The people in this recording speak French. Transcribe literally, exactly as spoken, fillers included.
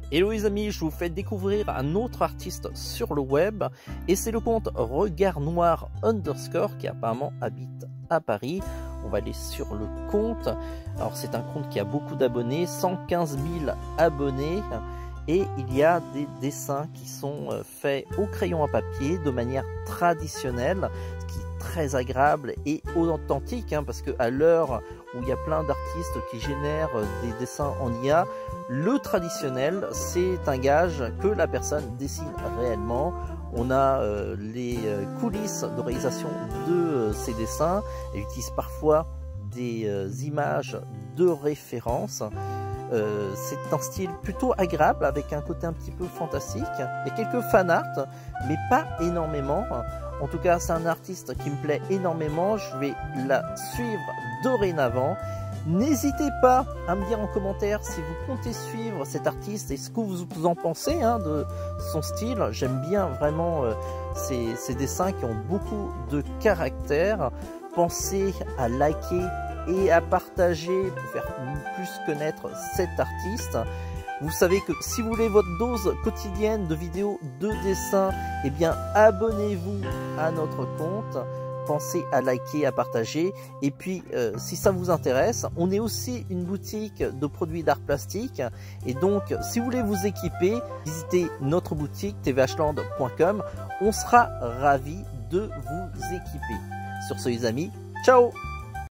Hello les amis, je vous fais découvrir un autre artiste sur le web et c'est le compte Regard Noir underscore qui apparemment habite à Paris. On va aller sur le compte. Alors c'est un compte qui a beaucoup d'abonnés, cent quinze mille abonnés, et il y a des dessins qui sont faits au crayon à papier de manière traditionnelle, ce qui est très agréable et authentique, hein, parce qu'à l'heure où il y a plein d'artistes qui génèrent des dessins en I A, le traditionnel, c'est un gage que la personne dessine réellement. On a euh, les coulisses de réalisation de euh, ces dessins. Elle utilise parfois des euh, images de référence. Euh, c'est un style plutôt agréable avec un côté un petit peu fantastique. Il y a quelques fan art, mais pas énormément. En tout cas, c'est un artiste qui me plaît énormément. Je vais la suivre dorénavant. N'hésitez pas à me dire en commentaire si vous comptez suivre cet artiste et ce que vous en pensez, hein, de son style. J'aime bien vraiment euh, ces, ces dessins qui ont beaucoup de caractère. Pensez à liker et à partager pour faire plus connaître cet artiste. Vous savez que si vous voulez votre dose quotidienne de vidéos de dessin, eh bien abonnez-vous à notre compte. Pensez à liker, à partager. Et puis, euh, si ça vous intéresse, on est aussi une boutique de produits d'art plastique. Et donc, si vous voulez vous équiper, visitez notre boutique t v h land point com. On sera ravis de vous équiper. Sur ce, les amis, ciao!